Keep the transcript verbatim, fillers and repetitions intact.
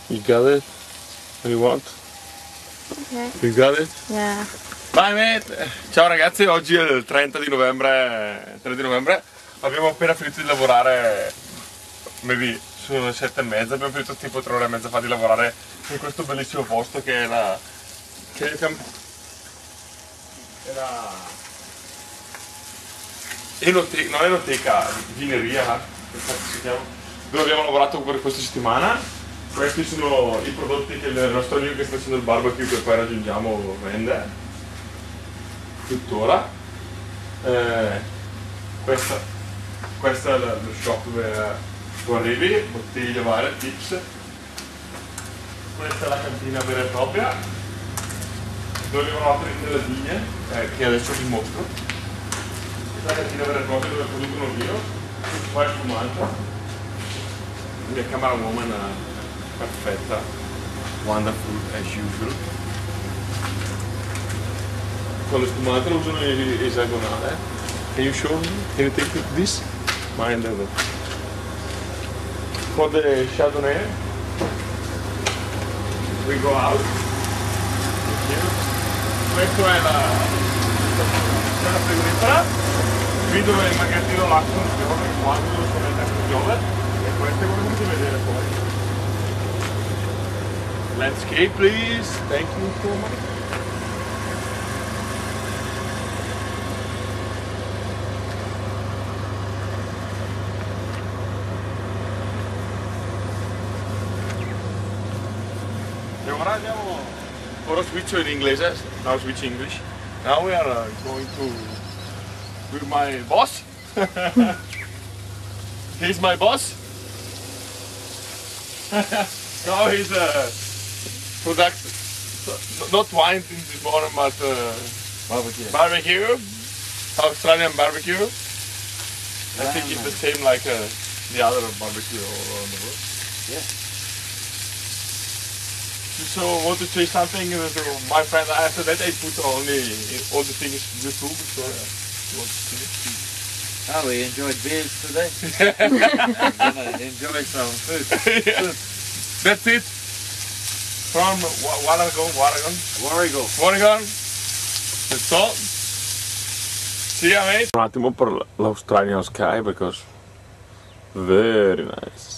You got it? What you want? Okay. You got it? Yeah. Bye mate! Ciao ragazzi, oggi è il trenta di novembre, trenta di novembre. Abbiamo appena finito di lavorare, maybe sono le sette e mezza, abbiamo finito tipo tre ore e mezza fa di lavorare in questo bellissimo posto che è la... che è, è la... enoteca, non è enoteca, vineria, che cazzo si chiama? Dove abbiamo lavorato per questa settimana. Questi sono i prodotti che il nostro amico che sta facendo il barbecue, che poi raggiungiamo, vende tuttora. Eh, questa, questa è lo shop dove tu arrivi, bottiglie varie, tips. Questa è la cantina vera e propria, dove abbiamo lavorato in delle vigne, eh, che adesso vi mostro. Questa è la cantina vera e propria dove producono vino, qua è spumante. La mia camera woman è perfetta, wonderful as usual. Con le spumante lo usano in esagonale. Can you show me? Can you take this? Mind the... For the Chardonnay, we go out. Questa è la, la frigorifera, qui dove il magazzino l'acqua non si piove, quando si mette a piove, e questo è quello che potete vedere poi. Landscape please, thank you so much. E ora andiamo, ora switch in inglese, now switch English. Now we are uh, going to, with my boss. He's my boss. Now he's uh, product, not wine in this morning, but uh, Barbecue. barbecue, Australian barbecue. I Lamb. think it's the same like uh, the other barbecue all around the world. Yeah. So want to say something to my friend? After that I put only all the things in YouTube. So uh, you want to see? Oh, we enjoyed beers today. We're gonna enjoy some food. Yeah. That's it. From Warragon, Warragon, Warrigal. Warragon. That's all. See ya, mate. Un attimo per l'Australian Sky because very nice.